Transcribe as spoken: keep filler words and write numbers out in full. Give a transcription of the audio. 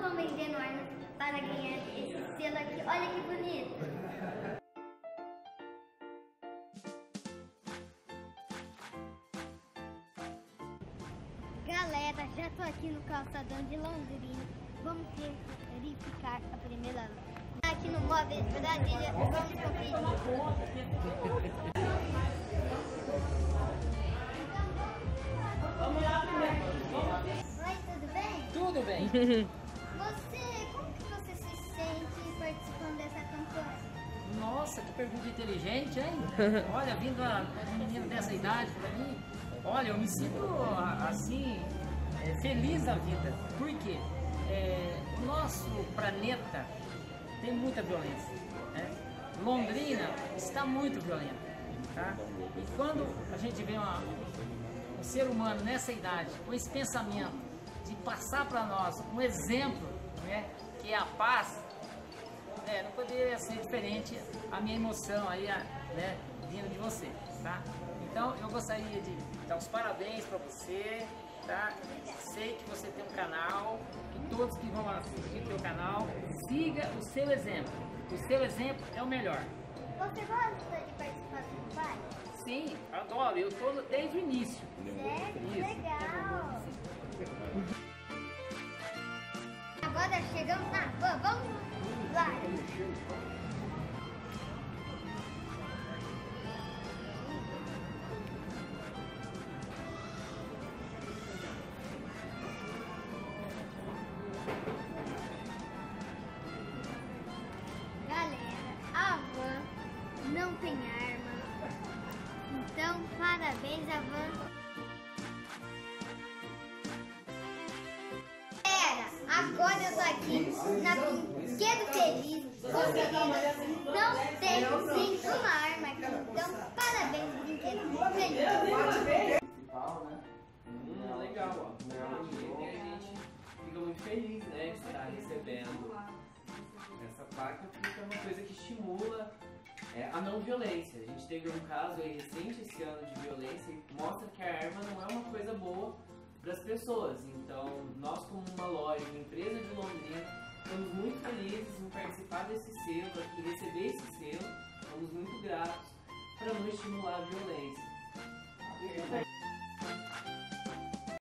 estão vendendo armas para ganhar esse selo aqui. Olha que bonito. Galera, já tô aqui no calçadão de Londrina. Vamos verificar a primeira arma. Aqui no Móveis Brasília, vamos conferir. Oi, tudo bem? Tudo bem. Você, como que você se sente participando dessa campanha? Nossa, que pergunta inteligente, hein? Olha, vindo a um menino dessa idade pra mim, olha, eu me sinto assim, é, feliz da vida. Por quê? É, o nosso planeta tem muita violência, né? Londrina está muito violenta, tá? E quando a gente vê uma, um ser humano nessa idade, com esse pensamento de passar para nós um exemplo, né, que é a paz, é, não poderia ser diferente a minha emoção aí, né, vindo de você, tá? Então eu gostaria de dar os parabéns para você, tá? Sei que você tem um canal, que todos que vão assistir o seu canal, siga o seu exemplo. O seu exemplo é o melhor. Você gosta de participar do pai? Sim, adoro. Eu estou desde o início. Sério? Isso. Legal. Agora chegamos na van. Vamos lá. Galera, a van não tem arma. Então, parabéns a van. Galera, agora eu tô aqui na Brinquedo Feliz. Conferindo, não tem nenhuma arma aqui. Então, parabéns, Brinquedo Feliz. Principal, né? Hum, legal. E a gente fica muito feliz, né, de estar recebendo essa placa, porque é uma coisa que estimula é, a não violência. A gente teve um caso aí recente esse ano de violência e mostra que a arma não é uma coisa boa para as pessoas. Então, nós como uma loja, uma empresa de Londrina, estamos muito felizes em participar desse selo, aqui, receber esse selo. Estamos muito gratos para não estimular a violência.